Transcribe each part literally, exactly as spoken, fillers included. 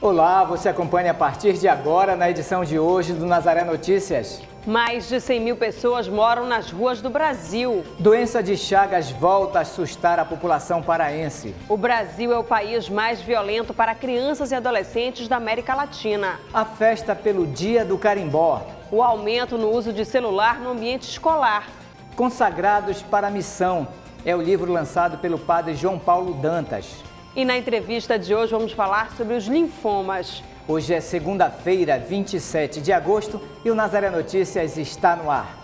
Olá, você acompanha a partir de agora na edição de hoje do Nazaré Notícias. Mais de cem mil pessoas moram nas ruas do Brasil. Doença de Chagas volta a assustar a população paraense. O Brasil é o país mais violento para crianças e adolescentes da América Latina. A festa pelo Dia do Carimbó. O aumento no uso de celular no ambiente escolar. Consagrados para a Missão é o livro lançado pelo padre João Paulo Dantas. E na entrevista de hoje vamos falar sobre os linfomas. Hoje é segunda-feira, vinte e sete de agosto, e o Nazaré Notícias está no ar.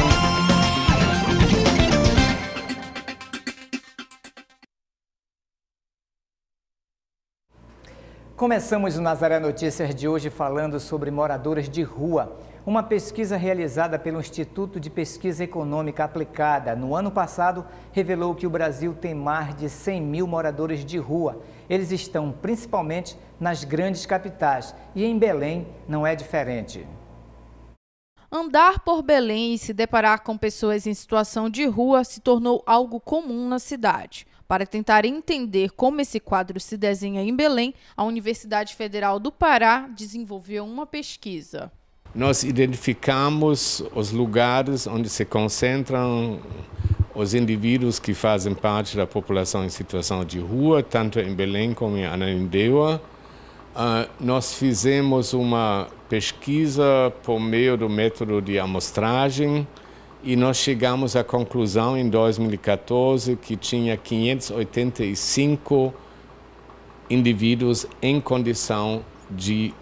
Começamos o Nazaré Notícias de hoje falando sobre moradores de rua. Uma pesquisa realizada pelo Instituto de Pesquisa Econômica Aplicada no ano passado revelou que o Brasil tem mais de cem mil moradores de rua. Eles estão principalmente nas grandes capitais e em Belém não é diferente. Andar por Belém e se deparar com pessoas em situação de rua se tornou algo comum na cidade. Para tentar entender como esse quadro se desenha em Belém, a Universidade Federal do Pará desenvolveu uma pesquisa. Nós identificamos os lugares onde se concentram os indivíduos que fazem parte da população em situação de rua, tanto em Belém como em Ananindeua. Uh, nós fizemos uma pesquisa por meio do método de amostragem e nós chegamos à conclusão em dois mil e quatorze que tinha quinhentos e oitenta e cinco indivíduos em condição de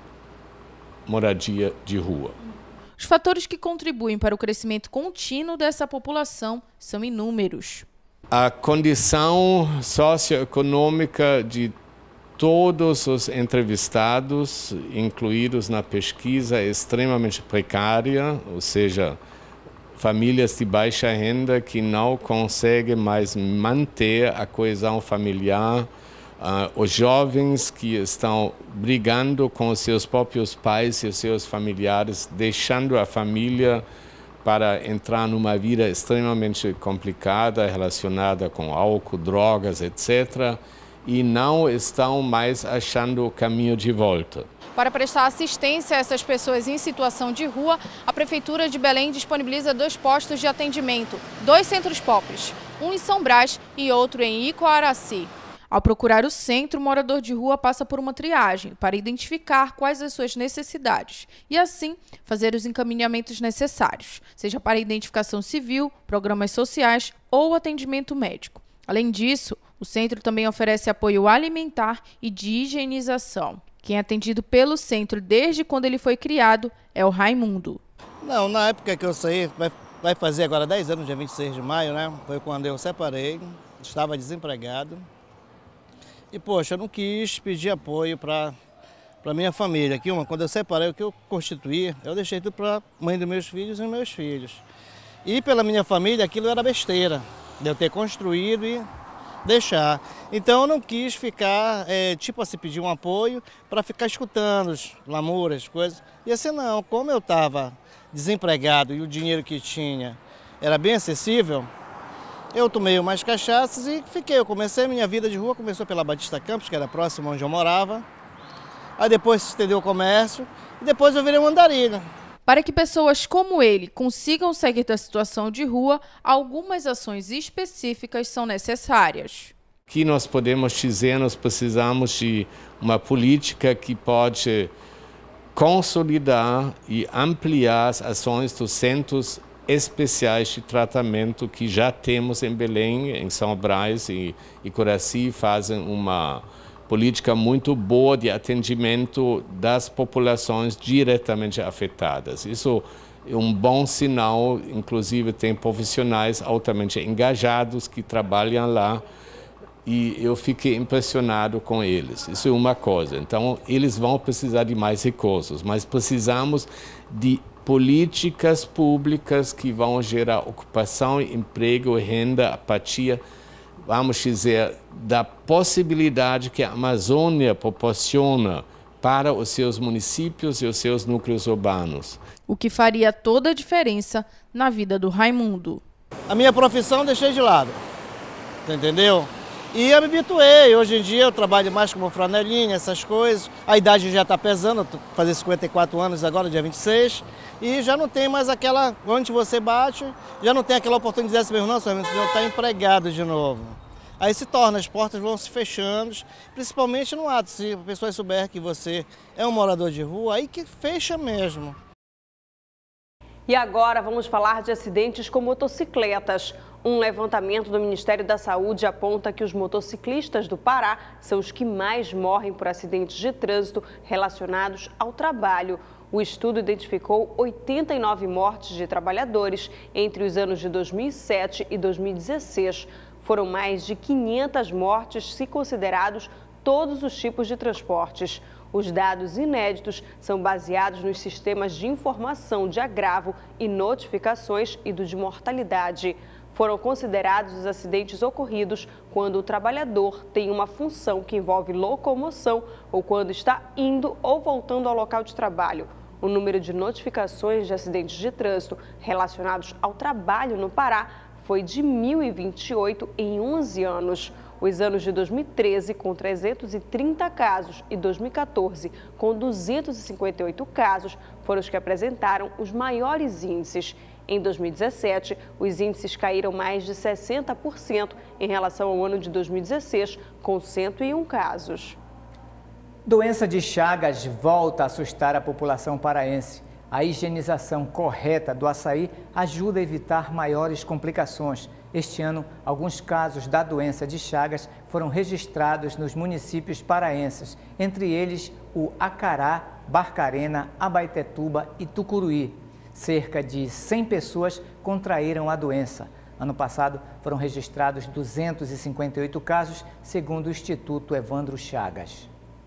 moradia de rua. Os fatores que contribuem para o crescimento contínuo dessa população são inúmeros. A condição socioeconômica de todos os entrevistados, incluídos na pesquisa, é extremamente precária, ou seja, famílias de baixa renda que não conseguem mais manter a coesão familiar. Uh, os jovens que estão brigando com os seus próprios pais e os seus familiares, deixando a família para entrar numa vida extremamente complicada, relacionada com álcool, drogas, etcétera, e não estão mais achando o caminho de volta. Para prestar assistência a essas pessoas em situação de rua, a Prefeitura de Belém disponibiliza dois postos de atendimento, dois centros pobres, um em São Brás e outro em Icoaraci. Ao procurar o centro, o morador de rua passa por uma triagem para identificar quais as suas necessidades e, assim, fazer os encaminhamentos necessários, seja para identificação civil, programas sociais ou atendimento médico. Além disso, o centro também oferece apoio alimentar e de higienização. Quem é atendido pelo centro desde quando ele foi criado é o Raimundo. Não, na época que eu saí, vai, vai fazer agora dez anos, dia vinte e seis de maio, né? Foi quando eu separei, estava desempregado. E, poxa, eu não quis pedir apoio para a minha família. Aqui, uma, quando eu separei, o que eu constituí, eu deixei tudo para a mãe dos meus filhos e meus filhos. E pela minha família, aquilo era besteira, de eu ter construído e deixar. Então eu não quis ficar, é, tipo assim, pedir um apoio para ficar escutando os lamúrios, as coisas. E assim não, como eu estava desempregado e o dinheiro que tinha era bem acessível, eu tomei umas cachaças e fiquei. Eu comecei a minha vida de rua, começou pela Batista Campos, que era próximo onde eu morava. Aí depois se estendeu o comércio e depois eu virei um andarilho. Para que pessoas como ele consigam sair da situação de rua, algumas ações específicas são necessárias. O que nós podemos dizer, nós precisamos de uma política que pode consolidar e ampliar as ações dos centros especiais de tratamento que já temos em Belém, em São Brás e Icoaraci, fazem uma política muito boa de atendimento das populações diretamente afetadas. Isso é um bom sinal, inclusive tem profissionais altamente engajados que trabalham lá e eu fiquei impressionado com eles. Isso é uma coisa. Então, eles vão precisar de mais recursos, mas precisamos de políticas públicas que vão gerar ocupação, emprego, renda, apatia, vamos dizer, da possibilidade que a Amazônia proporciona para os seus municípios e os seus núcleos urbanos. O que faria toda a diferença na vida do Raimundo. A minha profissão deixei de lado, entendeu? E eu me habituei, hoje em dia eu trabalho mais como flanelinha, essas coisas. A idade já está pesando, eu fazer cinquenta e quatro anos agora, dia vinte e seis. E já não tem mais aquela, onde você bate, já não tem aquela oportunidade de dizer, não, você já está empregado de novo. Aí se torna, as portas vão se fechando, principalmente no ato, se a pessoa souber que você é um morador de rua, aí que fecha mesmo. E agora vamos falar de acidentes com motocicletas. Um levantamento do Ministério da Saúde aponta que os motociclistas do Pará são os que mais morrem por acidentes de trânsito relacionados ao trabalho. O estudo identificou oitenta e nove mortes de trabalhadores entre os anos de dois mil e sete e dois mil e dezesseis. Foram mais de quinhentas mortes se considerados todos os tipos de transportes. Os dados inéditos são baseados nos sistemas de informação de agravo e notificações e do de mortalidade. Foram considerados os acidentes ocorridos quando o trabalhador tem uma função que envolve locomoção ou quando está indo ou voltando ao local de trabalho. O número de notificações de acidentes de trânsito relacionados ao trabalho no Pará foi de mil e vinte e oito em onze anos. Os anos de dois mil e treze, com trezentos e trinta casos, e dois mil e quatorze, com duzentos e cinquenta e oito casos, foram os que apresentaram os maiores índices. Em dois mil e dezessete, os índices caíram mais de sessenta por cento em relação ao ano de dois mil e dezesseis, com cento e um casos. Doença de Chagas volta a assustar a população paraense. A higienização correta do açaí ajuda a evitar maiores complicações. Este ano, alguns casos da doença de Chagas foram registrados nos municípios paraenses, entre eles o Acará, Barcarena, Abaetetuba e Tucuruí. Cerca de cem pessoas contraíram a doença. Ano passado, foram registrados duzentos e cinquenta e oito casos, segundo o Instituto Evandro Chagas.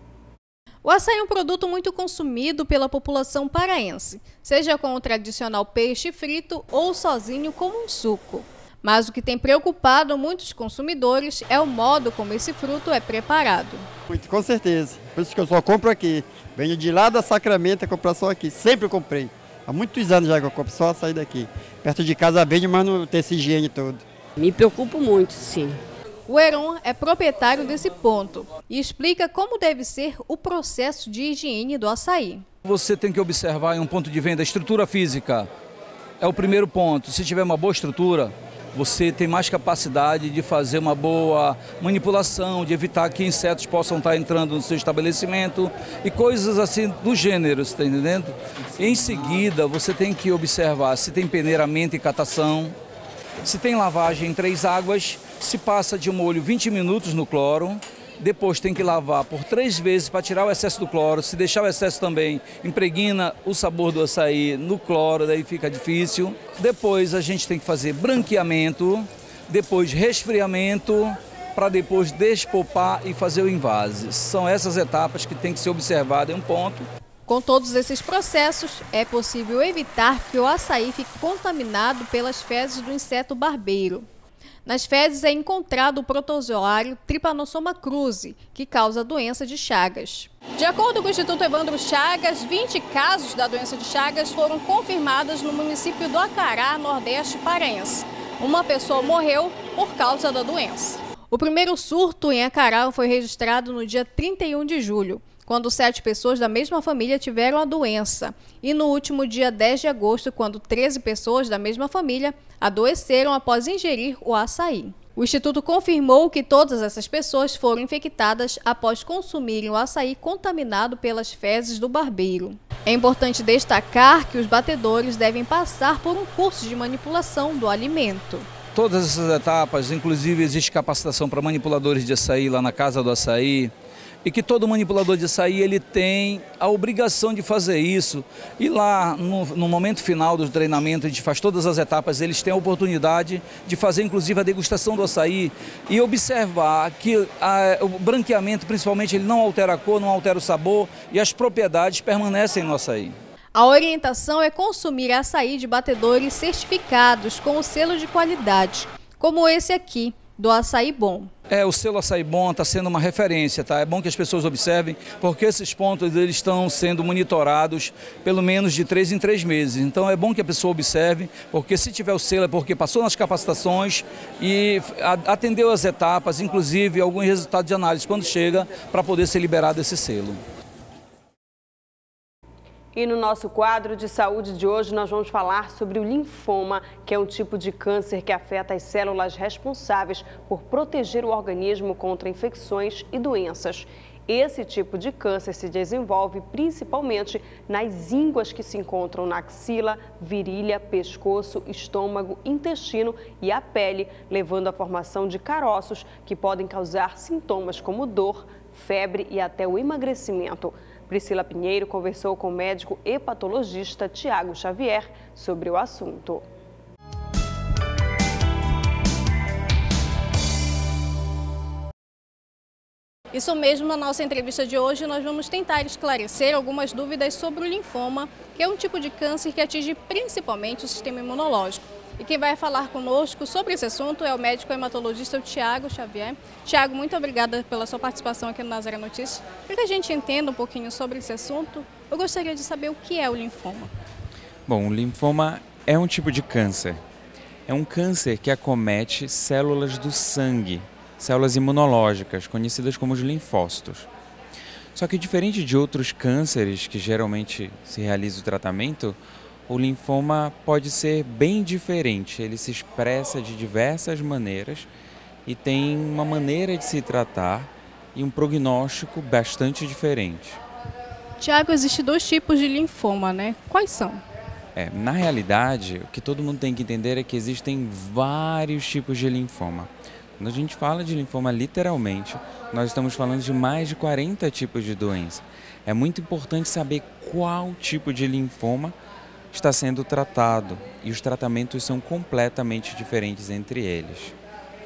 O açaí é um produto muito consumido pela população paraense, seja com o tradicional peixe frito ou sozinho como um suco. Mas o que tem preocupado muitos consumidores é o modo como esse fruto é preparado. Muito, com certeza. Por isso que eu só compro aqui. Venho de lá da Sacramento, comprar só aqui. Sempre comprei. Há muitos anos já que eu compro só açaí daqui. Perto de casa vende, mas não tem essa higiene toda. Me preocupo muito, sim. O Heron é proprietário desse ponto e explica como deve ser o processo de higiene do açaí. Você tem que observar em um ponto de venda a estrutura física. É o primeiro ponto. Se tiver uma boa estrutura, você tem mais capacidade de fazer uma boa manipulação, de evitar que insetos possam estar entrando no seu estabelecimento e coisas assim do gênero, você está entendendo? Em seguida, você tem que observar se tem peneiramento e catação, se tem lavagem em três águas, se passa de molho vinte minutos no cloro, depois tem que lavar por três vezes para tirar o excesso do cloro. Se deixar o excesso também, impregna o sabor do açaí no cloro, daí fica difícil. Depois a gente tem que fazer branqueamento, depois resfriamento, para depois despolpar e fazer o invase. São essas etapas que tem que ser observadas em um ponto. Com todos esses processos, é possível evitar que o açaí fique contaminado pelas fezes do inseto barbeiro. Nas fezes é encontrado o protozoário Trypanosoma cruzi, que causa a doença de Chagas. De acordo com o Instituto Evandro Chagas, vinte casos da doença de Chagas foram confirmados no município do Acará, nordeste paraense. Uma pessoa morreu por causa da doença. O primeiro surto em Acará foi registrado no dia trinta e um de julho, quando sete pessoas da mesma família tiveram a doença. E no último dia dez de agosto, quando treze pessoas da mesma família adoeceram após ingerir o açaí. O Instituto confirmou que todas essas pessoas foram infectadas após consumirem o açaí contaminado pelas fezes do barbeiro. É importante destacar que os batedores devem passar por um curso de manipulação do alimento. Todas essas etapas, inclusive existe capacitação para manipuladores de açaí lá na Casa do Açaí, e que todo manipulador de açaí ele tem a obrigação de fazer isso. E lá, no, no momento final do treinamento, a gente faz todas as etapas, eles têm a oportunidade de fazer, inclusive, a degustação do açaí e observar que a, o branqueamento, principalmente, ele não altera a cor, não altera o sabor e as propriedades permanecem no açaí. A orientação é consumir açaí de batedores certificados com o selo de qualidade, como esse aqui, do Açaí Bom. É, o selo Açaí Bom está sendo uma referência, tá? É bom que as pessoas observem, porque esses pontos eles estão sendo monitorados pelo menos de três em três meses. Então é bom que a pessoa observe, porque se tiver o selo é porque passou nas capacitações e atendeu as etapas, inclusive alguns resultados de análise quando chega para poder ser liberado esse selo. E no nosso quadro de saúde de hoje nós vamos falar sobre o linfoma, que é um tipo de câncer que afeta as células responsáveis por proteger o organismo contra infecções e doenças. Esse tipo de câncer se desenvolve principalmente nas ínguas que se encontram na axila, virilha, pescoço, estômago, intestino e a pele, levando à formação de caroços que podem causar sintomas como dor, febre e até o emagrecimento. Priscila Pinheiro conversou com o médico hepatologista Tiago Xavier sobre o assunto. Isso mesmo, na nossa entrevista de hoje nós vamos tentar esclarecer algumas dúvidas sobre o linfoma, que é um tipo de câncer que atinge principalmente o sistema imunológico. E quem vai falar conosco sobre esse assunto é o médico hematologista Tiago Xavier. Tiago, muito obrigada pela sua participação aqui no Nazaré Notícias. Para que a gente entenda um pouquinho sobre esse assunto, eu gostaria de saber o que é o linfoma. Bom, o linfoma é um tipo de câncer. É um câncer que acomete células do sangue, células imunológicas, conhecidas como os linfócitos. Só que diferente de outros cânceres que geralmente se realiza o tratamento, o linfoma pode ser bem diferente, ele se expressa de diversas maneiras e tem uma maneira de se tratar e um prognóstico bastante diferente. Tiago, existem dois tipos de linfoma, né? Quais são? É, na realidade, o que todo mundo tem que entender é que existem vários tipos de linfoma. Quando a gente fala de linfoma literalmente, nós estamos falando de mais de quarenta tipos de doença. É muito importante saber qual tipo de linfoma está sendo tratado e os tratamentos são completamente diferentes entre eles.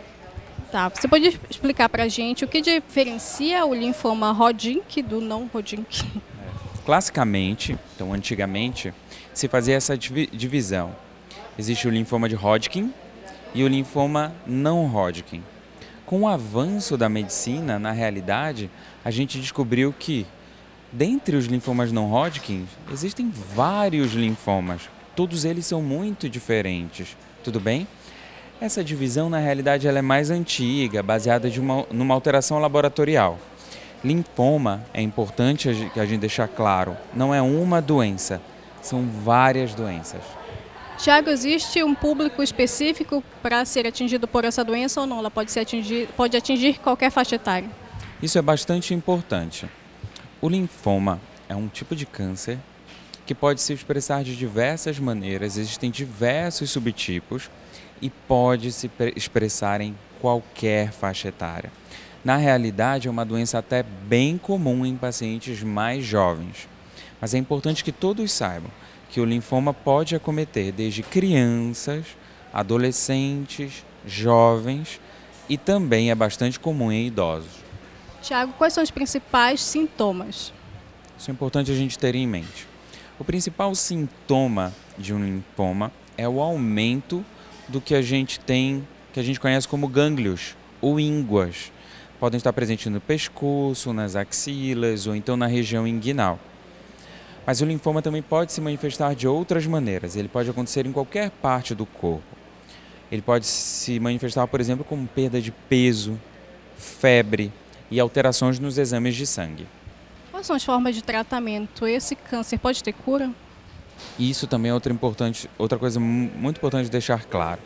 Tá, você pode explicar para a gente o que diferencia o linfoma Hodgkin do não Hodgkin? É, classicamente, então antigamente, se fazia essa divisão. Existe o linfoma de Hodgkin e o linfoma não Hodgkin. Com o avanço da medicina, na realidade, a gente descobriu que dentre os linfomas não Hodgkin, existem vários linfomas. Todos eles são muito diferentes. Tudo bem? Essa divisão, na realidade, ela é mais antiga, baseada de uma, numa alteração laboratorial. Linfoma, é importante a gente deixar claro, não é uma doença, são várias doenças. Tiago, existe um público específico para ser atingido por essa doença ou não? Ela pode, ser atingir, pode atingir qualquer faixa etária? Isso é bastante importante. O linfoma é um tipo de câncer que pode se expressar de diversas maneiras, existem diversos subtipos e pode se expressar em qualquer faixa etária. Na realidade, é uma doença até bem comum em pacientes mais jovens, mas é importante que todos saibam que o linfoma pode acometer desde crianças, adolescentes, jovens e também é bastante comum em idosos. Tiago, quais são os principais sintomas? Isso é importante a gente ter em mente. O principal sintoma de um linfoma é o aumento do que a gente tem, que a gente conhece como gânglios ou ínguas. Podem estar presentes no pescoço, nas axilas ou então na região inguinal. Mas o linfoma também pode se manifestar de outras maneiras. Ele pode acontecer em qualquer parte do corpo. Ele pode se manifestar, por exemplo, como perda de peso, febre e alterações nos exames de sangue. Quais são as formas de tratamento? Esse câncer pode ter cura? Isso também é outra, importante, outra coisa muito importante de deixar claro.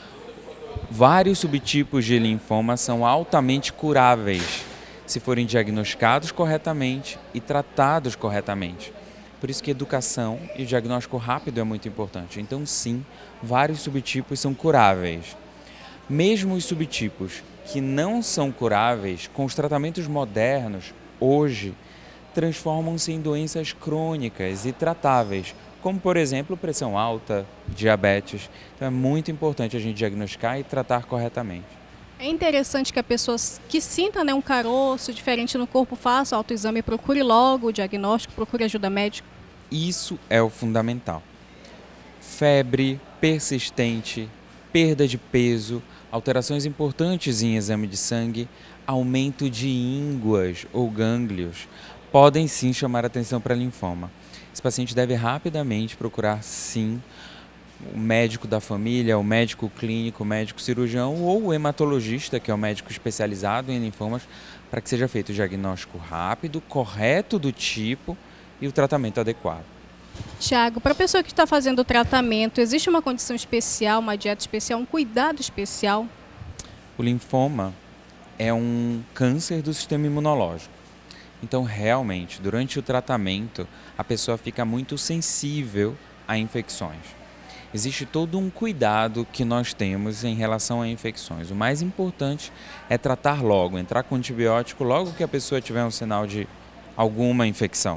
Vários subtipos de linfoma são altamente curáveis se forem diagnosticados corretamente e tratados corretamente. Por isso que a educação e o diagnóstico rápido é muito importante. Então, sim, vários subtipos são curáveis. Mesmo os subtipos que não são curáveis, com os tratamentos modernos, hoje, transformam-se em doenças crônicas e tratáveis, como, por exemplo, pressão alta, diabetes. Então, é muito importante a gente diagnosticar e tratar corretamente. É interessante que a pessoa que sinta, né, um caroço diferente no corpo faça o autoexame e procure logo o diagnóstico, procure ajuda médica. Isso é o fundamental. Febre persistente, perda de peso, alterações importantes em exame de sangue, aumento de ínguas ou gânglios, podem sim chamar atenção para linfoma. Esse paciente deve rapidamente procurar sim o médico da família, o médico clínico, o médico cirurgião ou o hematologista, que é o médico especializado em linfomas, para que seja feito o diagnóstico rápido, correto do tipo e o tratamento adequado. Tiago, para a pessoa que está fazendo o tratamento, existe uma condição especial, uma dieta especial, um cuidado especial? O linfoma é um câncer do sistema imunológico. Então, realmente, durante o tratamento, a pessoa fica muito sensível a infecções. Existe todo um cuidado que nós temos em relação a infecções. O mais importante é tratar logo, entrar com antibiótico logo que a pessoa tiver um sinal de alguma infecção.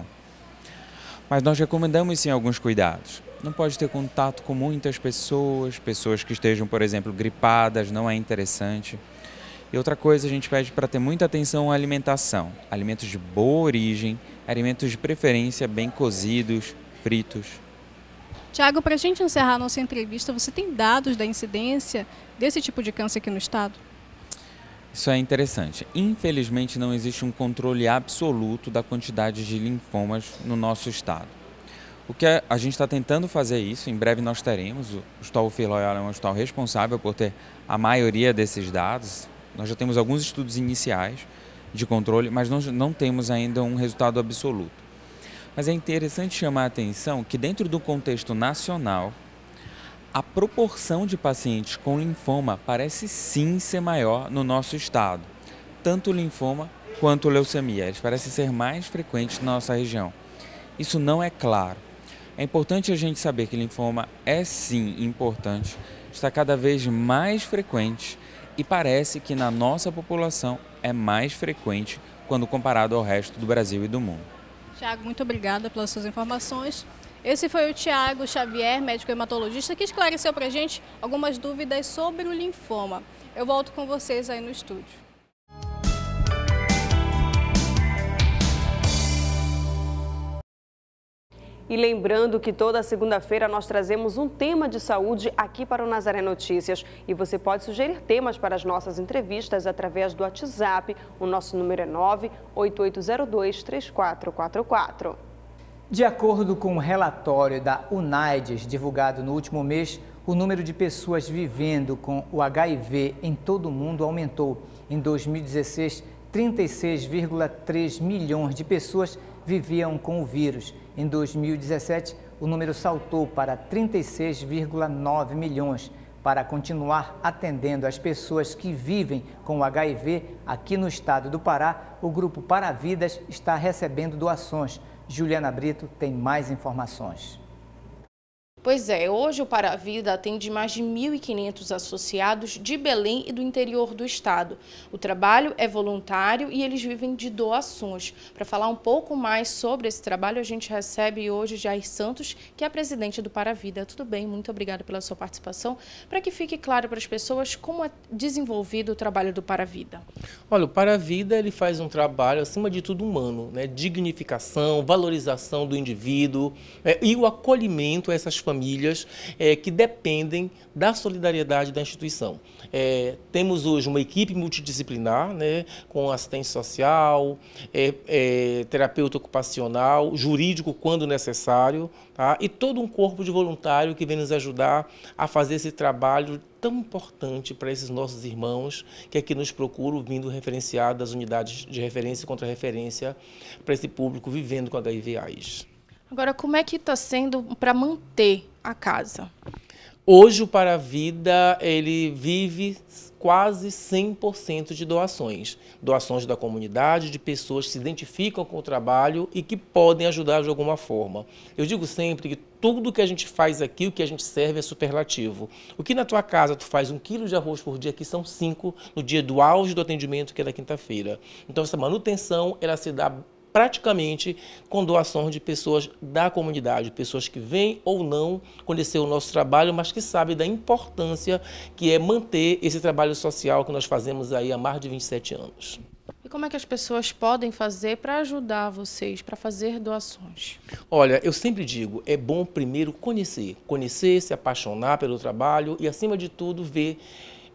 Mas nós recomendamos sim alguns cuidados. Não pode ter contato com muitas pessoas, pessoas que estejam, por exemplo, gripadas, não é interessante. E outra coisa, a gente pede para ter muita atenção à alimentação. Alimentos de boa origem, alimentos de preferência bem cozidos, fritos. Tiago, para a gente encerrar a nossa entrevista, você tem dados da incidência desse tipo de câncer aqui no estado? Isso é interessante. Infelizmente, não existe um controle absoluto da quantidade de linfomas no nosso estado. O que a gente está tentando fazer isso, em breve nós teremos. O Hospital Ufir Loyola é um hospital responsável por ter a maioria desses dados. Nós já temos alguns estudos iniciais de controle, mas não, não temos ainda um resultado absoluto. Mas é interessante chamar a atenção que dentro do contexto nacional, a proporção de pacientes com linfoma parece sim ser maior no nosso estado. Tanto linfoma quanto leucemia, eles parecem ser mais frequentes na nossa região. Isso não é claro. É importante a gente saber que linfoma é sim importante, está cada vez mais frequente e parece que na nossa população é mais frequente quando comparado ao resto do Brasil e do mundo. Tiago, muito obrigada pelas suas informações. Esse foi o Tiago Xavier, médico hematologista, que esclareceu para a gente algumas dúvidas sobre o linfoma. Eu volto com vocês aí no estúdio. E lembrando que toda segunda-feira nós trazemos um tema de saúde aqui para o Nazaré Notícias. E você pode sugerir temas para as nossas entrevistas através do WhatsApp. O nosso número é nove oito oito zero dois, três quatro quatro quatro. De acordo com o relatório da UNAIDS, divulgado no último mês, o número de pessoas vivendo com o H I V em todo o mundo aumentou. Em dois mil e dezesseis, trinta e seis vírgula três milhões de pessoas viviam com o vírus. Em dois mil e dezessete, o número saltou para trinta e seis vírgula nove milhões. Para continuar atendendo as pessoas que vivem com o H I V aqui no estado do Pará, o Grupo Paravidas está recebendo doações. Juliana Brito tem mais informações. Pois é, hoje o Paravida atende mais de mil e quinhentos associados de Belém e do interior do estado. O trabalho é voluntário e eles vivem de doações. Para falar um pouco mais sobre esse trabalho, a gente recebe hoje Jair Santos, que é a presidente do Paravida. Tudo bem? Muito obrigada pela sua participação. Para que fique claro para as pessoas como é desenvolvido o trabalho do Paravida. Olha, o Paravida ele faz um trabalho, acima de tudo, humano, né? Dignificação, valorização do indivíduo, é, e o acolhimento a essas famílias. famílias é, que dependem da solidariedade da instituição. É, temos hoje uma equipe multidisciplinar, né, com assistência social, é, é, terapeuta ocupacional, jurídico quando necessário, tá? E todo um corpo de voluntário que vem nos ajudar a fazer esse trabalho tão importante para esses nossos irmãos que aqui nos procuram, vindo referenciado das unidades de referência e contra-referência para esse público vivendo com H I V AIDS. Agora, como é que está sendo para manter a casa? Hoje o Paravida ele vive quase cem por cento de doações. Doações da comunidade, de pessoas que se identificam com o trabalho e que podem ajudar de alguma forma. Eu digo sempre que tudo que a gente faz aqui, o que a gente serve é superlativo. O que na tua casa tu faz um quilo de arroz por dia, aqui são cinco no dia do auge do atendimento, que é da quinta-feira. Então essa manutenção, ela se dá praticamente com doações de pessoas da comunidade, pessoas que vêm ou não conhecer o nosso trabalho, mas que sabem da importância que é manter esse trabalho social que nós fazemos aí há mais de vinte e sete anos. E como é que as pessoas podem fazer para ajudar vocês, para fazer doações? Olha, eu sempre digo, é bom primeiro conhecer, conhecer, se apaixonar pelo trabalho e, acima de tudo, ver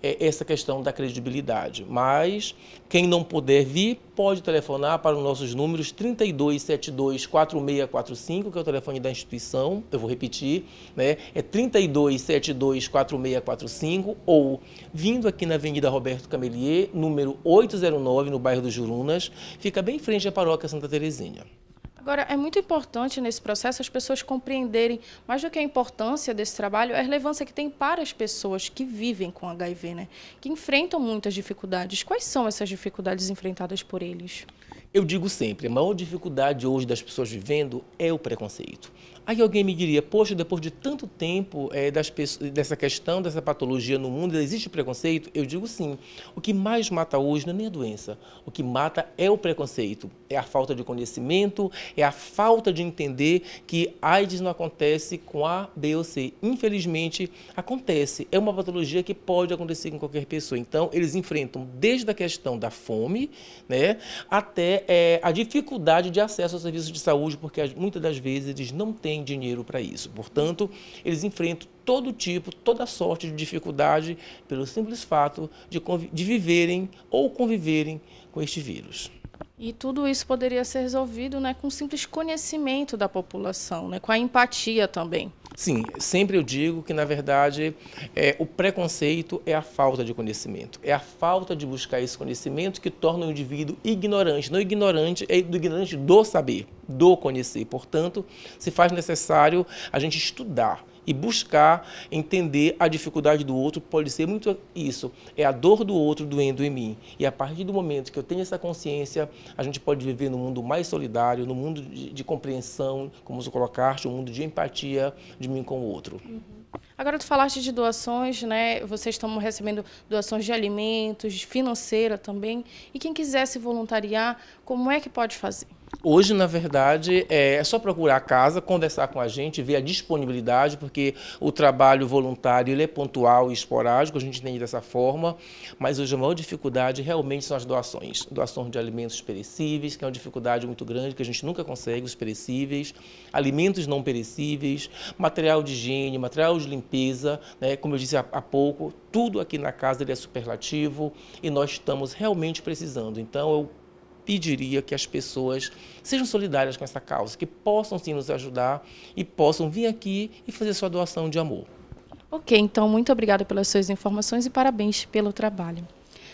é, essa questão da credibilidade. Mas quem não puder vir, pode telefonar para os nossos números trinta e dois, setenta e dois, quarenta e seis quarenta e cinco, que é o telefone da instituição, eu vou repetir, né? É trinta e dois, setenta e dois, quarenta e seis quarenta e cinco, ou vindo aqui na Avenida Roberto Camelier, número oitocentos e nove, no bairro dos Jurunas, fica bem em frente à Paróquia Santa Terezinha. Agora, é muito importante nesse processo as pessoas compreenderem, mais do que a importância desse trabalho, a relevância que tem para as pessoas que vivem com H I V, né? Que enfrentam muitas dificuldades. Quais são essas dificuldades enfrentadas por eles? Eu digo sempre, a maior dificuldade hoje das pessoas vivendo é o preconceito. Aí alguém me diria, poxa, depois de tanto tempo é, das pessoas, dessa questão, dessa patologia no mundo, existe preconceito? Eu digo sim. O que mais mata hoje não é nem a doença. O que mata é o preconceito. É a falta de conhecimento, é a falta de entender que AIDS não acontece com A, B ou C. Infelizmente, acontece. É uma patologia que pode acontecer com qualquer pessoa. Então, eles enfrentam desde a questão da fome, né, até é, a dificuldade de acesso aos serviços de saúde, porque muitas das vezes eles não têm dinheiro para isso. Portanto, eles enfrentam todo tipo, toda sorte de dificuldade pelo simples fato de, de viverem ou conviverem com este vírus. E tudo isso poderia ser resolvido, né, com simples conhecimento da população, né, com a empatia também. Sim, sempre eu digo que, na verdade, é, o preconceito é a falta de conhecimento. É a falta de buscar esse conhecimento que torna o indivíduo ignorante. Não ignorante, é do ignorante do saber, do conhecer. Portanto, se faz necessário a gente estudar e buscar entender a dificuldade do outro. Pode ser muito isso, é a dor do outro doendo em mim. E a partir do momento que eu tenho essa consciência, a gente pode viver num mundo mais solidário, num mundo de, de compreensão, como você colocaste, um mundo de empatia de mim com o outro. Uhum. Agora, tu falaste de doações, né? Vocês estão recebendo doações de alimentos, financeira também. E quem quiser se voluntariar, como é que pode fazer? Hoje, na verdade, é só procurar a casa, conversar com a gente, ver a disponibilidade, porque o trabalho voluntário ele é pontual e esporádico, a gente entende dessa forma, mas hoje a maior dificuldade realmente são as doações. Doações de alimentos perecíveis, que é uma dificuldade muito grande, que a gente nunca consegue, os perecíveis, alimentos não perecíveis, material de higiene, material de limpeza, né? Como eu disse há, há pouco, tudo aqui na casa ele é superlativo e nós estamos realmente precisando. Então, eu pediria que as pessoas sejam solidárias com essa causa, que possam sim nos ajudar e possam vir aqui e fazer sua doação de amor. Ok, então muito obrigada pelas suas informações e parabéns pelo trabalho.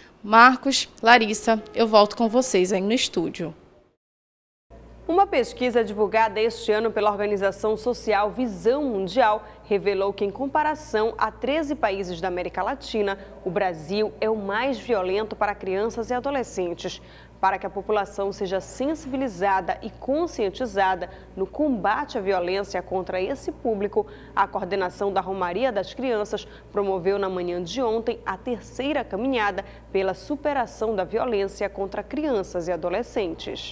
Marcos, Larissa, eu volto com vocês aí no estúdio. Uma pesquisa divulgada este ano pela organização social Visão Mundial revelou que, em comparação a treze países da América Latina, o Brasil é o mais violento para crianças e adolescentes. Para que a população seja sensibilizada e conscientizada no combate à violência contra esse público, a coordenação da Romaria das Crianças promoveu na manhã de ontem a terceira caminhada pela superação da violência contra crianças e adolescentes.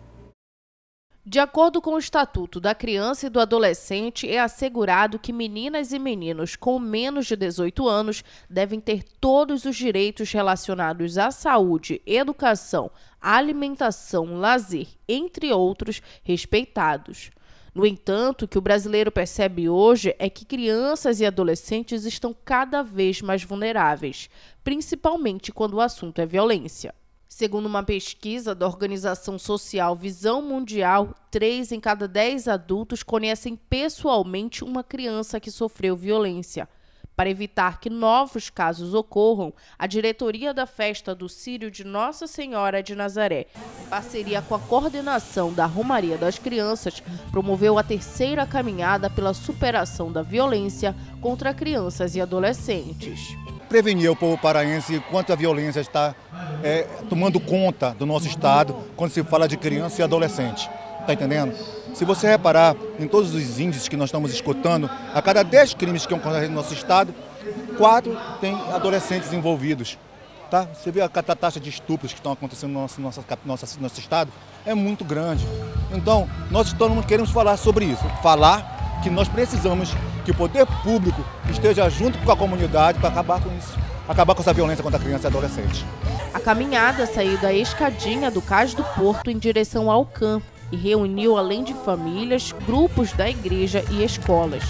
De acordo com o Estatuto da Criança e do Adolescente, é assegurado que meninas e meninos com menos de dezoito anos devem ter todos os direitos relacionados à saúde, educação, alimentação, lazer, entre outros, respeitados. No entanto, o que o brasileiro percebe hoje é que crianças e adolescentes estão cada vez mais vulneráveis, principalmente quando o assunto é violência. Segundo uma pesquisa da organização social Visão Mundial, três em cada dez adultos conhecem pessoalmente uma criança que sofreu violência. Para evitar que novos casos ocorram, a diretoria da Festa do Círio de Nossa Senhora de Nazaré, em parceria com a coordenação da Romaria das Crianças, promoveu a terceira caminhada pela superação da violência contra crianças e adolescentes. Prevenir o povo paraense quanto a violência está é, tomando conta do nosso estado quando se fala de criança e adolescente. Está entendendo? Se você reparar em todos os índices que nós estamos escutando, a cada dez crimes que ocorrem no nosso estado, quatro tem adolescentes envolvidos. Tá? Você vê a taxa de estupros que estão acontecendo no nosso, nosso, nosso, nosso estado, é muito grande. Então, nós estamos, queremos falar sobre isso. Falar que nós precisamos que o poder público esteja junto com a comunidade para acabar com isso, acabar com essa violência contra a criança e adolescente. A caminhada saiu da Escadinha do Cais do Porto em direção ao campo e reuniu, além de famílias, grupos da igreja e escolas.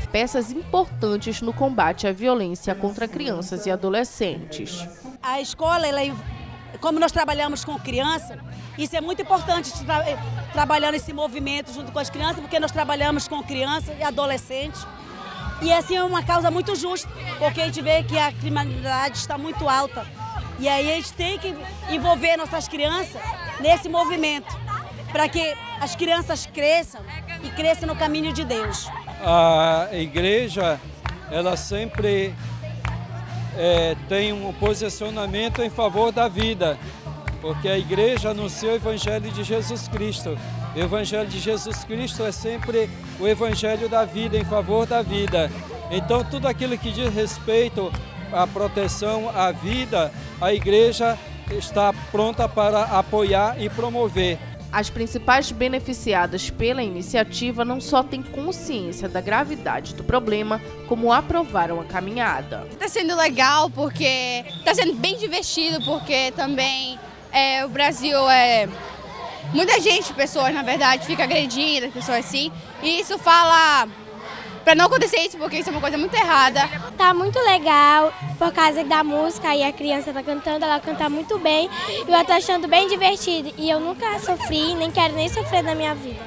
peças importantes no combate à violência contra crianças e adolescentes. A escola, ela, como nós trabalhamos com criança, isso é muito importante, tra trabalhando esse movimento junto com as crianças, porque nós trabalhamos com crianças e adolescentes. E assim é uma causa muito justa, porque a gente vê que a criminalidade está muito alta. E aí a gente tem que envolver nossas crianças nesse movimento, para que as crianças cresçam e cresçam no caminho de Deus. A igreja, ela sempre é, tem um posicionamento em favor da vida, porque a igreja anuncia o Evangelho de Jesus Cristo. O Evangelho de Jesus Cristo é sempre o Evangelho da vida, em favor da vida. Então, tudo aquilo que diz respeito à proteção à vida, a igreja está pronta para apoiar e promover. As principais beneficiadas pela iniciativa não só têm consciência da gravidade do problema, como aprovaram a caminhada. Está sendo legal porque está sendo bem divertido, porque também é, o Brasil é... Muita gente, pessoas, na verdade, fica agredindo as pessoas assim, e isso fala para não acontecer isso, porque isso é uma coisa muito errada. Tá muito legal, por causa da música, e a criança tá cantando, ela canta muito bem, e eu tô achando bem divertido, e eu nunca sofri, nem quero nem sofrer na minha vida.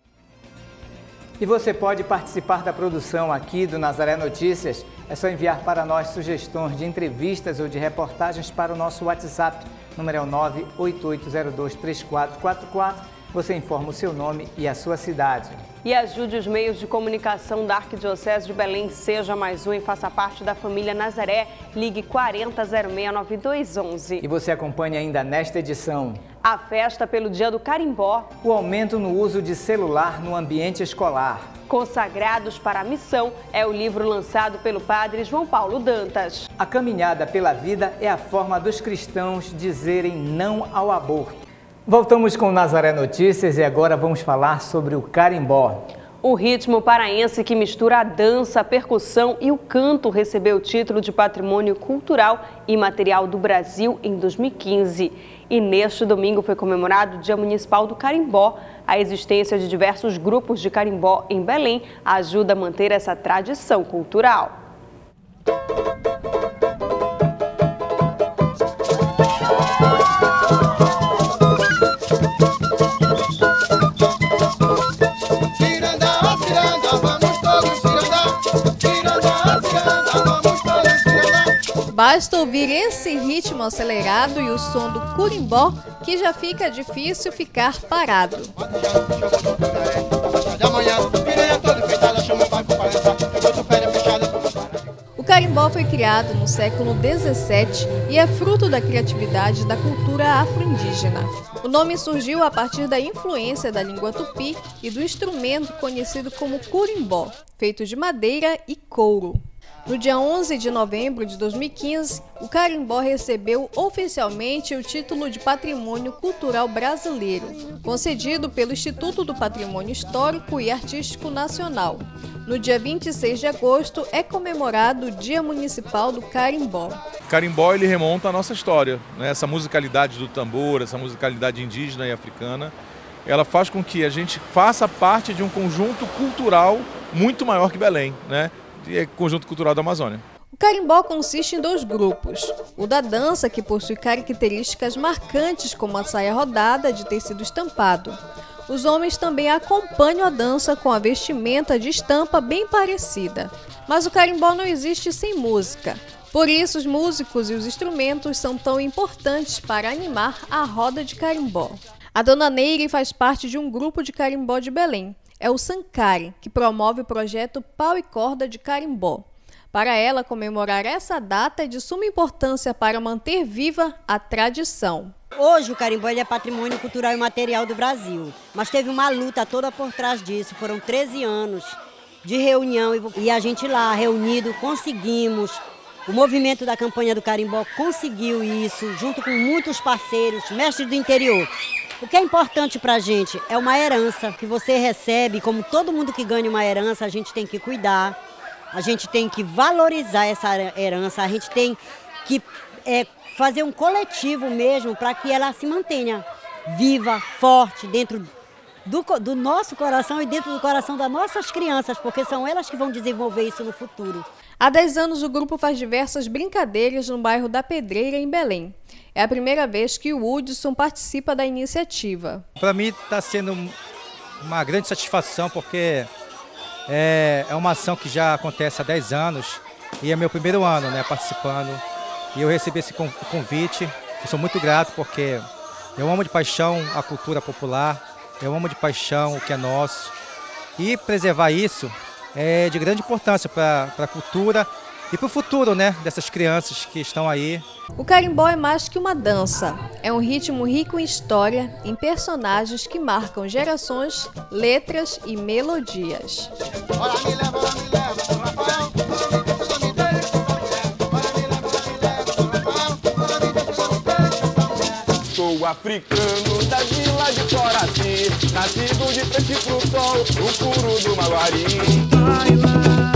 E você pode participar da produção aqui do Nazaré Notícias. É só enviar para nós sugestões de entrevistas ou de reportagens para o nosso WhatsApp. O número é o nove oito oito zero dois três quatro quatro quatro. Você informa o seu nome e a sua cidade. E ajude os meios de comunicação da Arquidiocese de Belém. Seja mais um e faça parte da família Nazaré. Ligue quarenta zero seis nove dois onze. E você acompanha ainda nesta edição. A festa pelo Dia do Carimbó. O aumento no uso de celular no ambiente escolar. Consagrados para a Missão é o livro lançado pelo padre João Paulo Dantas. A caminhada pela vida é a forma dos cristãos dizerem não ao aborto. Voltamos com o Nazaré Notícias e agora vamos falar sobre o carimbó. O ritmo paraense que mistura a dança, a percussão e o canto recebeu o título de Patrimônio Cultural e Material do Brasil em dois mil e quinze. E neste domingo foi comemorado o Dia Municipal do Carimbó. A existência de diversos grupos de carimbó em Belém ajuda a manter essa tradição cultural. Basta ouvir esse ritmo acelerado e o som do curimbó que já fica difícil ficar parado. O carimbó foi criado no século dezessete e é fruto da criatividade da cultura afro-indígena. O nome surgiu a partir da influência da língua tupi e do instrumento conhecido como curimbó, feito de madeira e couro. No dia onze de novembro de dois mil e quinze, o carimbó recebeu oficialmente o título de Patrimônio Cultural Brasileiro, concedido pelo Instituto do Patrimônio Histórico e Artístico Nacional. No dia vinte e seis de agosto é comemorado o Dia Municipal do Carimbó. O carimbó ele remonta à nossa história, né? Essa musicalidade do tambor, essa musicalidade indígena e africana, ela faz com que a gente faça parte de um conjunto cultural muito maior que Belém, né? E é conjunto cultural da Amazônia. O carimbó consiste em dois grupos. O da dança, que possui características marcantes como a saia rodada de tecido estampado. Os homens também acompanham a dança com a vestimenta de estampa bem parecida. Mas o carimbó não existe sem música. Por isso, os músicos e os instrumentos são tão importantes para animar a roda de carimbó. A dona Neire faz parte de um grupo de carimbó de Belém. É o Sancari, que promove o projeto Pau e Corda de Carimbó. Para ela, comemorar essa data é de suma importância para manter viva a tradição. Hoje o carimbó é patrimônio cultural e material do Brasil, mas teve uma luta toda por trás disso. Foram treze anos de reunião e a gente lá, reunido, conseguimos. O movimento da campanha do carimbó conseguiu isso, junto com muitos parceiros, mestres do interior. O que é importante para a gente é uma herança que você recebe, como todo mundo que ganha uma herança, a gente tem que cuidar, a gente tem que valorizar essa herança, a gente tem que é, fazer um coletivo mesmo para que ela se mantenha viva, forte, dentro do, do nosso coração e dentro do coração das nossas crianças, porque são elas que vão desenvolver isso no futuro. Há dez anos, o grupo faz diversas brincadeiras no bairro da Pedreira, em Belém. É a primeira vez que o Hudson participa da iniciativa. Para mim está sendo uma grande satisfação, porque é, é uma ação que já acontece há dez anos e é meu primeiro ano, né, participando. E eu recebi esse convite, eu sou muito grato, porque eu amo de paixão a cultura popular, eu amo de paixão o que é nosso. E preservar isso é de grande importância para a cultura e para o futuro, né, dessas crianças que estão aí. O carimbó é mais que uma dança. É um ritmo rico em história, em personagens que marcam gerações, letras e melodias. Sou africano da vila de Coraci, nascido de frente pro sol, no puro do Maguari.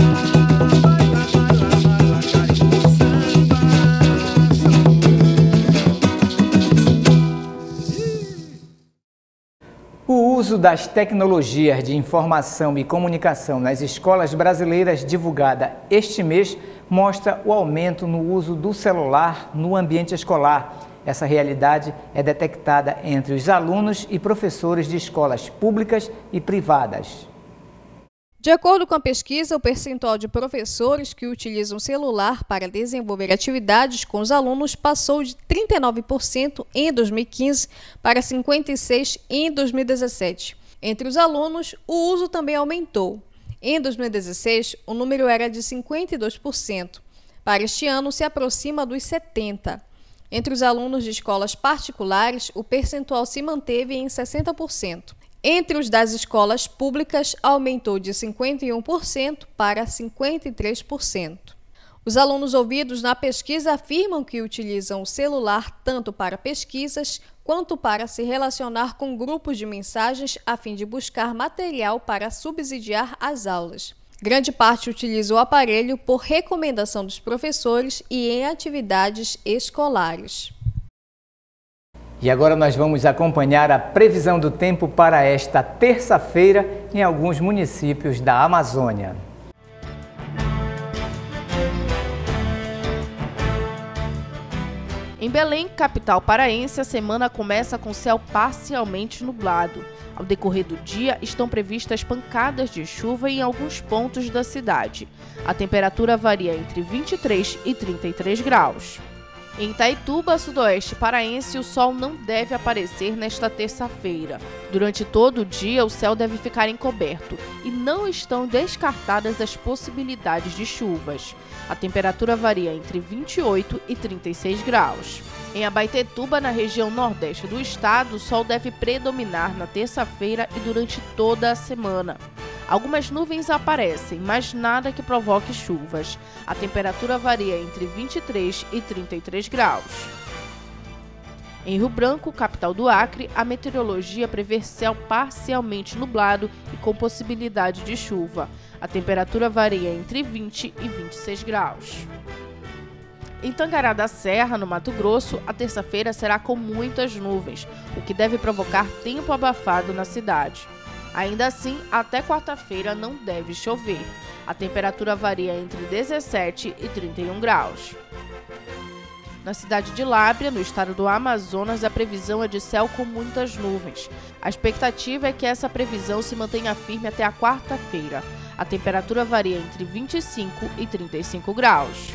O uso das tecnologias de informação e comunicação nas escolas brasileiras, divulgada este mês, mostra o aumento no uso do celular no ambiente escolar. Essa realidade é detectada entre os alunos e professores de escolas públicas e privadas. De acordo com a pesquisa, o percentual de professores que utilizam o celular para desenvolver atividades com os alunos passou de trinta e nove por cento em dois mil e quinze para cinquenta e seis por cento em dois mil e dezessete. Entre os alunos, o uso também aumentou. Em dois mil e dezesseis, o número era de cinquenta e dois por cento. Para este ano, se aproxima dos setenta por cento. Entre os alunos de escolas particulares, o percentual se manteve em sessenta por cento. Entre os das escolas públicas, aumentou de cinquenta e um por cento para cinquenta e três por cento. Os alunos ouvidos na pesquisa afirmam que utilizam o celular tanto para pesquisas quanto para se relacionar com grupos de mensagens a fim de buscar material para subsidiar as aulas. Grande parte utiliza o aparelho por recomendação dos professores e em atividades escolares. E agora nós vamos acompanhar a previsão do tempo para esta terça-feira em alguns municípios da Amazônia. Em Belém, capital paraense, a semana começa com céu parcialmente nublado. Ao decorrer do dia, estão previstas pancadas de chuva em alguns pontos da cidade. A temperatura varia entre vinte e três e trinta e três graus. Em Itaituba, sudoeste paraense, o sol não deve aparecer nesta terça-feira. Durante todo o dia, o céu deve ficar encoberto e não estão descartadas as possibilidades de chuvas. A temperatura varia entre vinte e oito e trinta e seis graus. Em Abaetetuba, na região nordeste do estado, o sol deve predominar na terça-feira e durante toda a semana. Algumas nuvens aparecem, mas nada que provoque chuvas. A temperatura varia entre vinte e três e trinta e três graus. Em Rio Branco, capital do Acre, a meteorologia prevê céu parcialmente nublado e com possibilidade de chuva. A temperatura varia entre vinte e vinte e seis graus. Em Tangará da Serra, no Mato Grosso, a terça-feira será com muitas nuvens, o que deve provocar tempo abafado na cidade. Ainda assim, até quarta-feira não deve chover. A temperatura varia entre dezessete e trinta e um graus. Na cidade de Lábrea, no estado do Amazonas, a previsão é de céu com muitas nuvens. A expectativa é que essa previsão se mantenha firme até a quarta-feira. A temperatura varia entre vinte e cinco e trinta e cinco graus.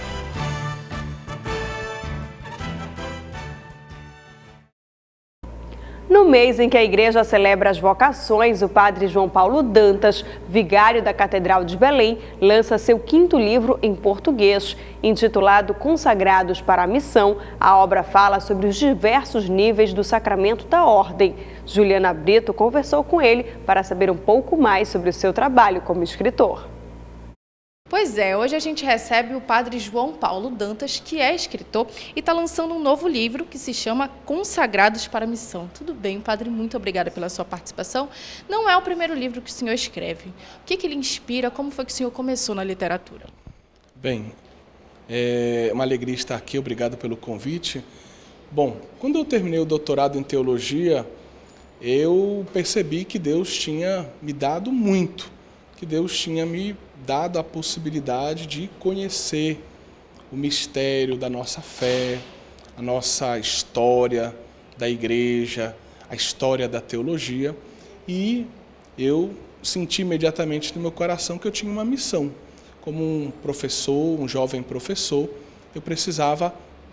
No mês em que a igreja celebra as vocações, o padre João Paulo Dantas, vigário da Catedral de Belém, lança seu quinto livro em português, intitulado Consagrados para a Missão. A obra fala sobre os diversos níveis do sacramento da ordem. Juliana Brito conversou com ele para saber um pouco mais sobre o seu trabalho como escritor. Pois é, hoje a gente recebe o padre João Paulo Dantas, que é escritor e está lançando um novo livro que se chama Consagrados para a Missão. Tudo bem, padre, muito obrigada pela sua participação. Não é o primeiro livro que o senhor escreve. O que, que lhe inspira? Como foi que o senhor começou na literatura? Bem, é uma alegria estar aqui, obrigado pelo convite. Bom, quando eu terminei o doutorado em teologia, eu percebi que Deus tinha me dado muito, que Deus tinha me dado a possibilidade de conhecer o mistério da nossa fé, a nossa história da igreja, a história da teologia, e eu senti imediatamente no meu coração que eu tinha uma missão. Como um professor, um jovem professor, eu precisava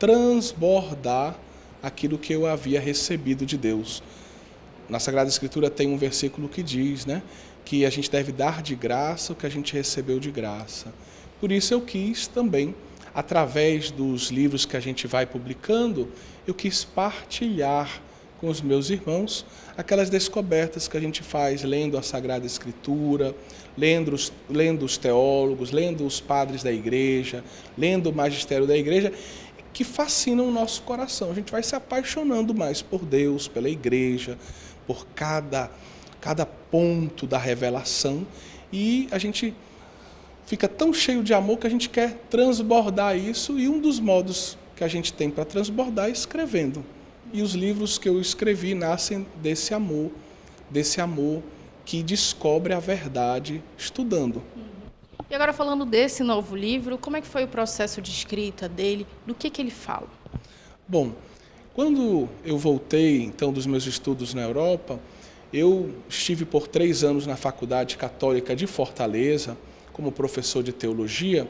transbordar aquilo que eu havia recebido de Deus. Na Sagrada Escritura tem um versículo que diz, né, que a gente deve dar de graça o que a gente recebeu de graça. Por isso eu quis também, através dos livros que a gente vai publicando, eu quis partilhar com os meus irmãos aquelas descobertas que a gente faz lendo a Sagrada Escritura, lendo os, lendo os teólogos, lendo os padres da igreja, lendo o magistério da igreja, que fascinam o nosso coração. A gente vai se apaixonando mais por Deus, pela igreja, por cada, cada ponto da revelação, e a gente fica tão cheio de amor que a gente quer transbordar isso, e um dos modos que a gente tem para transbordar é escrevendo. E os livros que eu escrevi nascem desse amor, desse amor que descobre a verdade estudando. E agora, falando desse novo livro, como é que foi o processo de escrita dele? Do que, que ele fala? Bom, quando eu voltei, então, dos meus estudos na Europa, eu estive por três anos na Faculdade Católica de Fortaleza, como professor de teologia.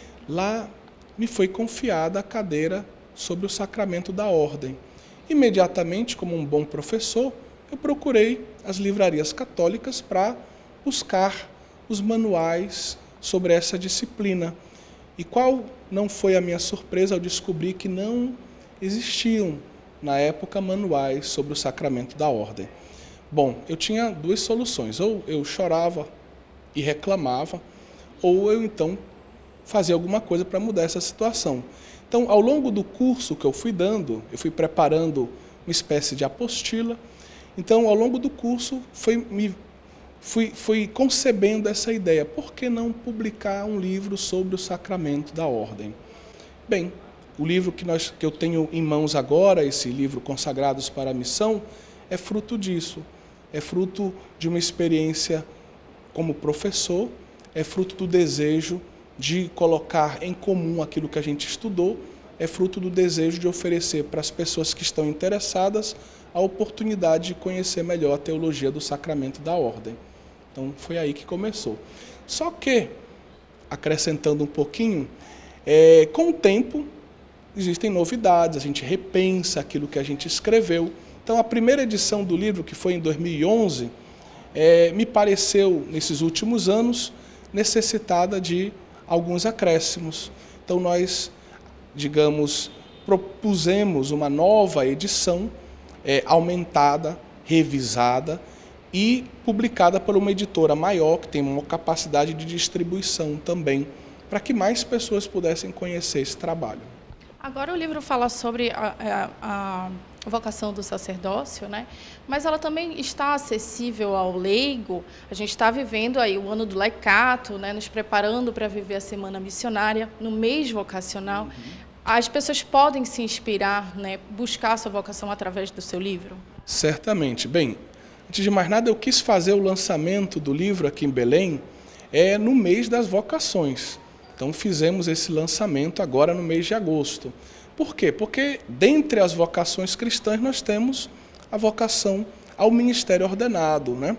Lá me foi confiada a cadeira sobre o sacramento da ordem. Imediatamente, como um bom professor, eu procurei as livrarias católicas para buscar os manuais sobre essa disciplina. E qual não foi a minha surpresa ao descobrir que não existiam, na época, manuais sobre o sacramento da ordem. Bom, eu tinha duas soluções: ou eu chorava e reclamava, ou eu então fazia alguma coisa para mudar essa situação. Então, ao longo do curso que eu fui dando, eu fui preparando uma espécie de apostila. Então, ao longo do curso, foi, me, fui, fui concebendo essa ideia: por que não publicar um livro sobre o sacramento da ordem? Bem, o livro que, nós, que eu tenho em mãos agora, esse livro Consagrados para a Missão, é fruto disso. É fruto de uma experiência como professor, é fruto do desejo de colocar em comum aquilo que a gente estudou, é fruto do desejo de oferecer para as pessoas que estão interessadas a oportunidade de conhecer melhor a teologia do sacramento da ordem. Então, foi aí que começou. Só que, acrescentando um pouquinho, é, com o tempo, existem novidades, a gente repensa aquilo que a gente escreveu. Então, a primeira edição do livro, que foi em dois mil e onze, é, me pareceu, nesses últimos anos, necessitada de alguns acréscimos. Então, nós, digamos, propusemos uma nova edição, é, aumentada, revisada e publicada por uma editora maior, que tem uma capacidade de distribuição também, para que mais pessoas pudessem conhecer esse trabalho. Agora o livro fala sobre a, a, a vocação do sacerdócio, né? Mas ela também está acessível ao leigo. A gente está vivendo aí o ano do laicato, né? Nos preparando para viver a Semana Missionária, no mês vocacional. Uhum. As pessoas podem se inspirar, né? Buscar a sua vocação através do seu livro? Certamente. Bem, antes de mais nada, eu quis fazer o lançamento do livro aqui em Belém é, no mês das vocações. Então, fizemos esse lançamento agora no mês de agosto. Por quê? Porque, dentre as vocações cristãs, nós temos a vocação ao ministério ordenado, né?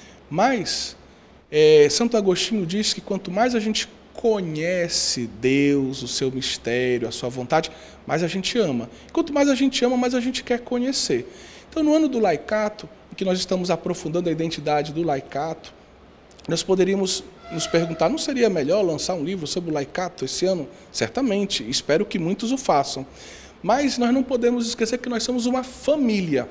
Mas, é, Santo Agostinho diz que quanto mais a gente conhece Deus, o seu mistério, a sua vontade, mais a gente ama. Quanto mais a gente ama, mais a gente quer conhecer. Então, no ano do laicato, em que nós estamos aprofundando a identidade do laicato, nós poderíamos nos perguntar, não seria melhor lançar um livro sobre o laicato esse ano? Certamente, espero que muitos o façam. Mas nós não podemos esquecer que nós somos uma família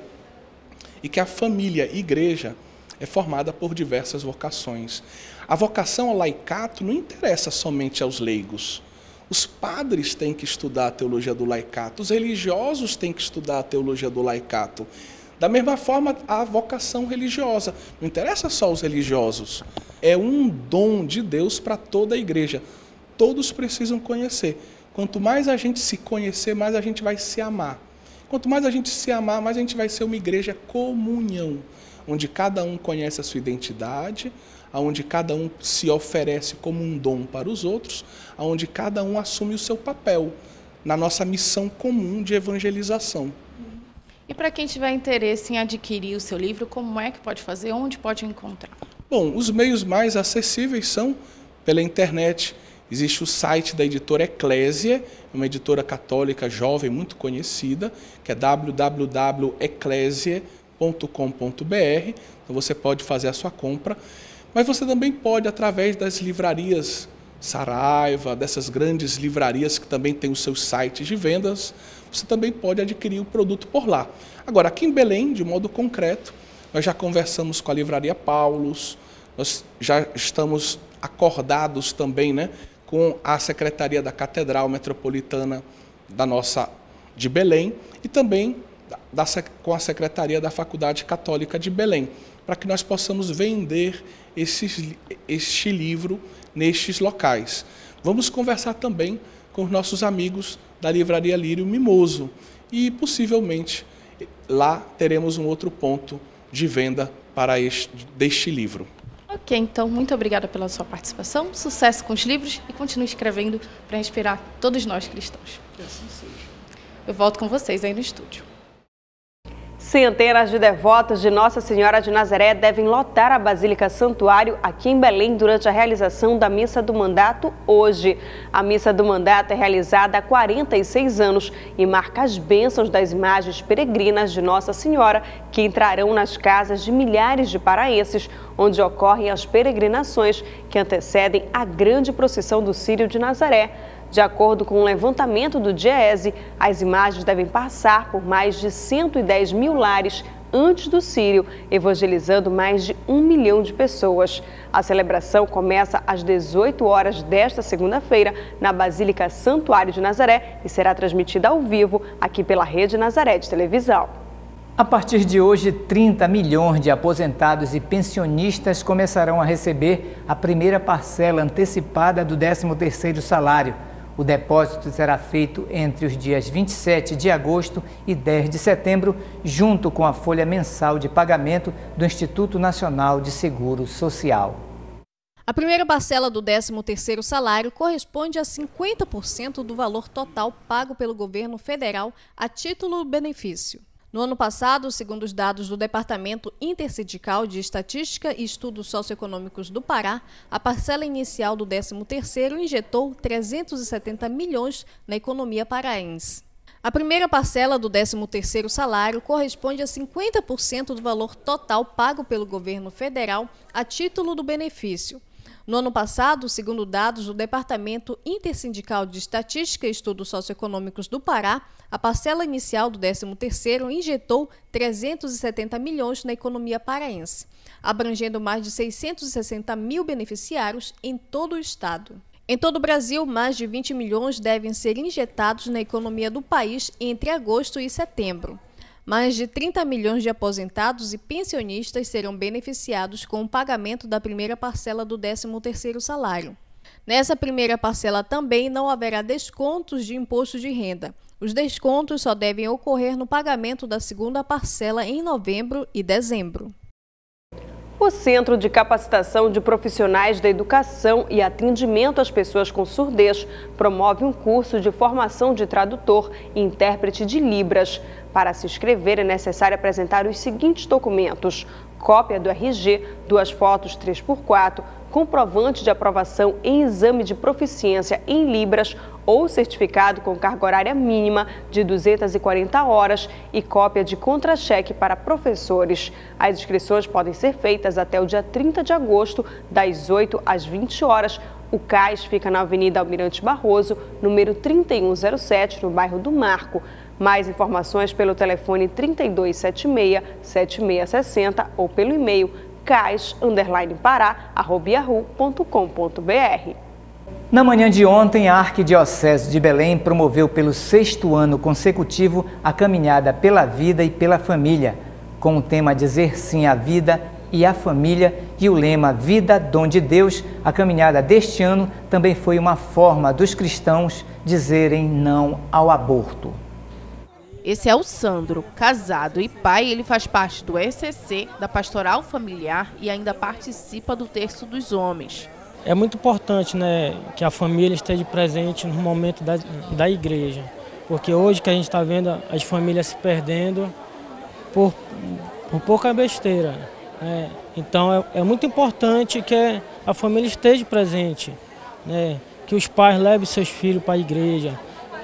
e que a família, igreja, é formada por diversas vocações. A vocação ao laicato não interessa somente aos leigos. Os padres têm que estudar a teologia do laicato, os religiosos têm que estudar a teologia do laicato. Da mesma forma, a vocação religiosa. Não interessa só os religiosos. É um dom de Deus para toda a igreja. Todos precisam conhecer. Quanto mais a gente se conhecer, mais a gente vai se amar. Quanto mais a gente se amar, mais a gente vai ser uma igreja comunhão, onde cada um conhece a sua identidade, onde cada um se oferece como um dom para os outros, onde cada um assume o seu papel na nossa missão comum de evangelização. E para quem tiver interesse em adquirir o seu livro, como é que pode fazer? Onde pode encontrar? Bom, os meios mais acessíveis são pela internet. Existe o site da editora Eclésia, uma editora católica jovem muito conhecida, que é w w w ponto eclésia ponto com ponto b r. Então você pode fazer a sua compra. Mas você também pode, através das livrarias Saraiva, dessas grandes livrarias que também têm os seus sites de vendas, você também pode adquirir o produto por lá. Agora, aqui em Belém, de modo concreto, nós já conversamos com a Livraria Paulus, nós já estamos acordados também, né, com a Secretaria da Catedral Metropolitana da nossa, de Belém, e também da, com a Secretaria da Faculdade Católica de Belém, para que nós possamos vender esses, este livro nestes locais. Vamos conversar também com os nossos amigos da Livraria Lírio Mimoso e, possivelmente, lá teremos um outro ponto de venda para este, deste livro. Ok, então, muito obrigada pela sua participação, sucesso com os livros e continue escrevendo para inspirar todos nós cristãos. Que assim seja. Eu volto com vocês aí no estúdio. Centenas de devotos de Nossa Senhora de Nazaré devem lotar a Basílica Santuário aqui em Belém durante a realização da Missa do Mandato hoje. A Missa do Mandato é realizada há quarenta e seis anos e marca as bênçãos das imagens peregrinas de Nossa Senhora que entrarão nas casas de milhares de paraenses, onde ocorrem as peregrinações que antecedem a grande procissão do Círio de Nazaré. De acordo com o levantamento do Diese, as imagens devem passar por mais de cento e dez mil lares antes do Círio, evangelizando mais de um milhão de pessoas. A celebração começa às dezoito horas desta segunda-feira na Basílica Santuário de Nazaré e será transmitida ao vivo aqui pela Rede Nazaré de televisão. A partir de hoje, trinta milhões de aposentados e pensionistas começarão a receber a primeira parcela antecipada do décimo terceiro salário. O depósito será feito entre os dias vinte e sete de agosto e dez de setembro, junto com a folha mensal de pagamento do Instituto Nacional de Seguro Social. A primeira parcela do décimo terceiro salário corresponde a cinquenta por cento do valor total pago pelo governo federal a título do benefício. No ano passado, segundo os dados do Departamento Intersindical de Estatística e Estudos Socioeconômicos do Pará, a parcela inicial do décimo terceiro injetou trezentos e setenta milhões na economia paraense. A primeira parcela do décimo terceiro salário corresponde a cinquenta por cento do valor total pago pelo governo federal a título do benefício. No ano passado, segundo dados do Departamento Intersindical de Estatística e Estudos Socioeconômicos do Pará, a parcela inicial do décimo terceiro injetou trezentos e setenta milhões na economia paraense, abrangendo mais de seiscentos e sessenta mil beneficiários em todo o estado. Em todo o Brasil, mais de vinte milhões devem ser injetados na economia do país entre agosto e setembro. Mais de trinta milhões de aposentados e pensionistas serão beneficiados com o pagamento da primeira parcela do décimo terceiro salário. Nessa primeira parcela também não haverá descontos de imposto de renda. Os descontos só devem ocorrer no pagamento da segunda parcela em novembro e dezembro. O Centro de Capacitação de Profissionais da Educação e Atendimento às Pessoas com Surdez promove um curso de formação de tradutor e intérprete de Libras. Para se inscrever, é necessário apresentar os seguintes documentos: cópia do R G, duas fotos três por quatro, comprovante de aprovação em exame de proficiência em Libras ou certificado com carga horária mínima de duzentas e quarenta horas e cópia de contra-cheque para professores. As inscrições podem ser feitas até o dia trinta de agosto, das oito às vinte horas. O C A S fica na Avenida Almirante Barroso, número trinta e um zero sete, no bairro do Marco. Mais informações pelo telefone trinta e dois setenta e seis, setenta e seis sessenta ou pelo e-mail cas underline pará arroba yahoo ponto com ponto br. Na manhã de ontem, a Arquidiocese de Belém promoveu pelo sexto ano consecutivo a caminhada pela vida e pela família, com o tema Dizer Sim à Vida e à Família e o lema Vida, Dom de Deus. A caminhada deste ano também foi uma forma dos cristãos dizerem não ao aborto. Esse é o Sandro, casado e pai. Ele faz parte do E C C, da Pastoral Familiar e ainda participa do Terço dos Homens. É muito importante, né, que a família esteja presente no momento da, da igreja, porque hoje que a gente está vendo as famílias se perdendo por, por pouca besteira, né? Então é, é muito importante que a família esteja presente, né, que os pais levem seus filhos para a igreja,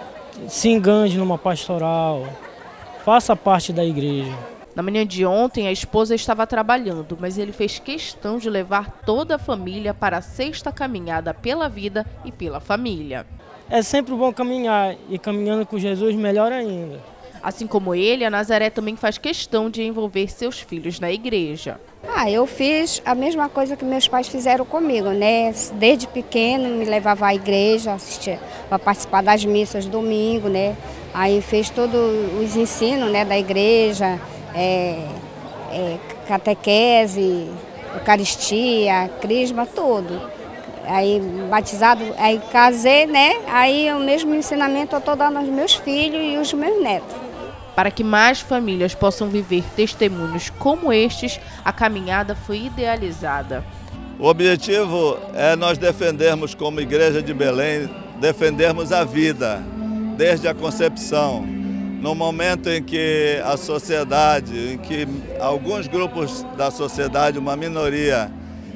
se engane numa pastoral, faça parte da igreja. Na manhã de ontem, a esposa estava trabalhando, mas ele fez questão de levar toda a família para a sexta caminhada pela vida e pela família. É sempre bom caminhar, e caminhando com Jesus melhor ainda. Assim como ele, a Nazaré também faz questão de envolver seus filhos na igreja. Ah, eu fiz a mesma coisa que meus pais fizeram comigo, né? Desde pequeno me levava à igreja, assistia, para participar das missas domingo, né? Aí fez todos os ensinos, né, da igreja, é, é, catequese, eucaristia, crisma, tudo. Aí batizado, aí casei, né? Aí o mesmo ensinamento eu estou dando aos meus filhos e aos meus netos. Para que mais famílias possam viver testemunhos como estes, a caminhada foi idealizada. O objetivo é nós defendermos como Igreja de Belém, defendermos a vida, desde a concepção. No momento em que a sociedade, em que alguns grupos da sociedade, uma minoria,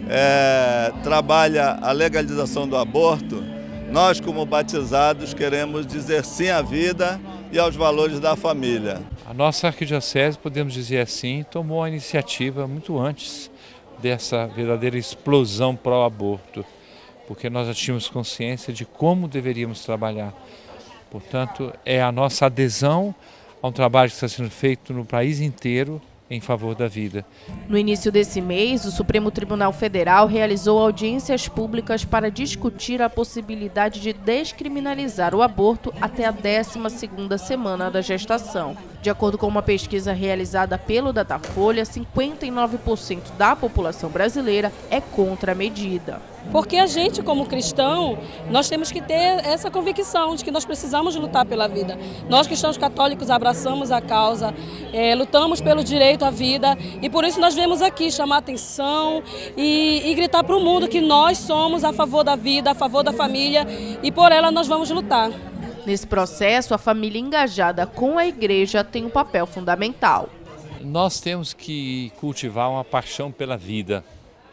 é, trabalha a legalização do aborto, nós como batizados queremos dizer sim à vida e aos valores da família. A nossa arquidiocese, podemos dizer assim, tomou a iniciativa muito antes dessa verdadeira explosão pró-aborto, porque nós já tínhamos consciência de como deveríamos trabalhar. Portanto, é a nossa adesão a um trabalho que está sendo feito no país inteiro em favor da vida. No início desse mês, o Supremo Tribunal Federal realizou audiências públicas para discutir a possibilidade de descriminalizar o aborto até a décima segunda semana da gestação. De acordo com uma pesquisa realizada pelo Datafolha, cinquenta e nove por cento da população brasileira é contra a medida. Porque a gente, como cristão, nós temos que ter essa convicção de que nós precisamos lutar pela vida. Nós, cristãos católicos, abraçamos a causa, é, lutamos pelo direito à vida e por isso nós viemos aqui chamar atenção e, e gritar para o mundo que nós somos a favor da vida, a favor da família e por ela nós vamos lutar. Nesse processo, a família engajada com a igreja tem um papel fundamental. Nós temos que cultivar uma paixão pela vida.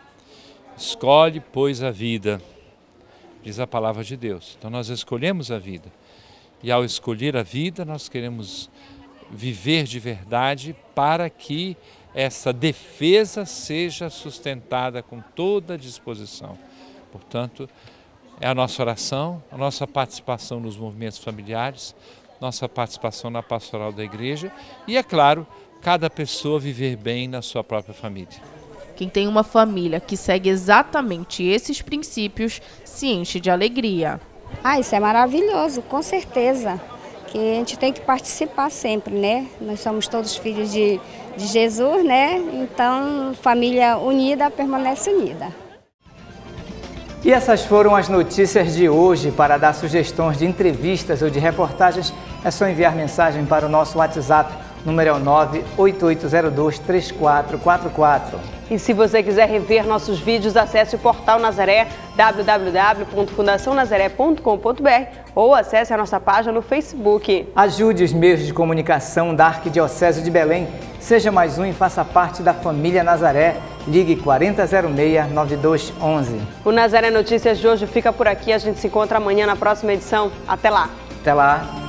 Escolhe, pois, a vida, diz a palavra de Deus. Então nós escolhemos a vida. E ao escolher a vida, nós queremos viver de verdade para que essa defesa seja sustentada com toda a disposição. Portanto, é a nossa oração, a nossa participação nos movimentos familiares, nossa participação na pastoral da igreja e, é claro, cada pessoa viver bem na sua própria família. Quem tem uma família que segue exatamente esses princípios se enche de alegria. Ah, isso é maravilhoso, com certeza. Que a gente tem que participar sempre, né? Nós somos todos filhos de, de Jesus, né? Então, família unida permanece unida. E essas foram as notícias de hoje. Para dar sugestões de entrevistas ou de reportagens, é só enviar mensagem para o nosso WhatsApp. O número é o nove oito oito zero dois três quatro quatro quatro. E se você quiser rever nossos vídeos, acesse o portal Nazaré, w w w ponto fundação nazaré ponto com ponto b r, ou acesse a nossa página no Facebook. Ajude os meios de comunicação da Arquidiocese de Belém. Seja mais um e faça parte da família Nazaré. Ligue quarenta zero seis, nove dois um um. O Nazaré Notícias de hoje fica por aqui. A gente se encontra amanhã na próxima edição. Até lá. Até lá.